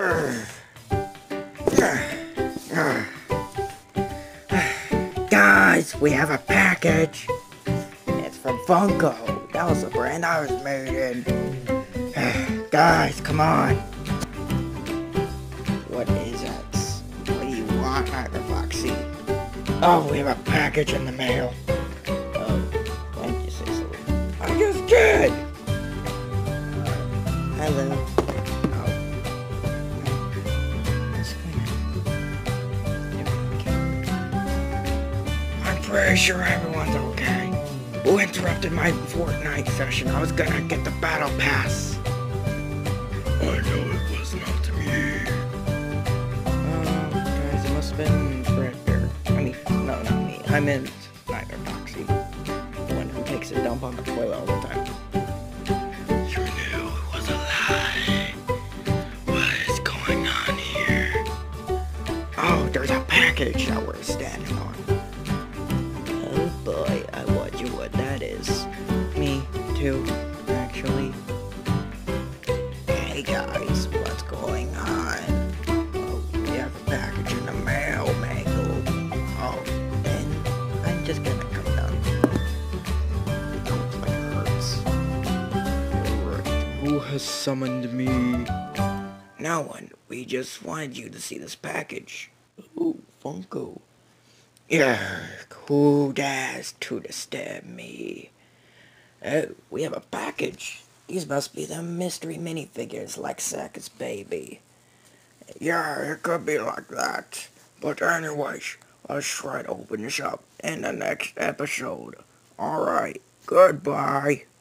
Guys, we have a package. It's from Funko. That was the brand I was made in. Guys, come on. What is it? What do you want, Tiger Foxy? Oh, we have a package in the mail. Oh, why didn't you say so? I just did. Hello. Pretty sure everyone's okay. Who interrupted my Fortnite session? I was gonna get the battle pass. I know it was not me. Guys, it must have been Fred Bear. I mean, no, not me. I meant Tiger Foxy. The one who takes a dump on the toilet all the time. You knew it was a lie. What is going on here? Oh, there's a package that we're standing on. Oh boy, I wonder what that is. Me too, actually. Hey guys, what's going on? Oh, we have a package in the mail, Mangle. Oh, then I'm just gonna come down. It looks like it hurts. Alright, who has summoned me? No one. We just wanted you to see this package. Ooh, Funko. Yeah, who dares to disturb me? Oh, we have a package. These must be the mystery minifigures like Circus Baby. Yeah, it could be like that. But anyways, let's try to open this up in the next episode. Alright, goodbye.